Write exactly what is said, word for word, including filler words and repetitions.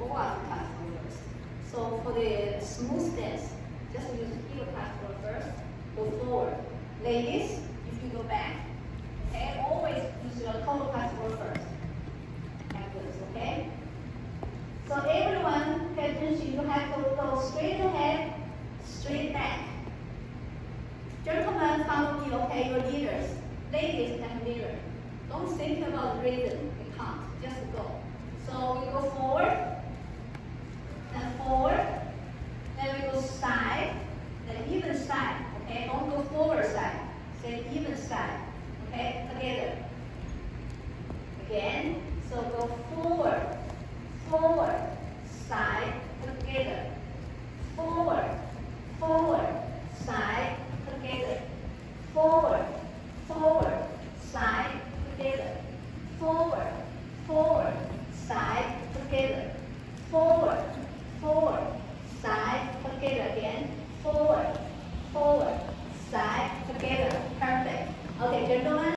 one class roll first. So for the smooth dance, just use heel class roll first. Go forward. Ladies, if you go back, okay, always use your toe class roll first. Like this, okay? So everyone, pay attention. You have to go straight ahead, straight back. Gentlemen, follow me, okay? Your leaders. Ladies and leader. Don't think about rhythm. You can't. Just go. So we go forward, then forward, then we go side, then even side. Okay? Don't go forward side. Say even side. Okay? Together. Again. So go forward, forward, side, together. Forward, forward, side, together. Forward, forward, side, together. Forward, forward, side, together. Forward, forward, side, together again. Forward, forward, side, together. Perfect. Okay, gentlemen.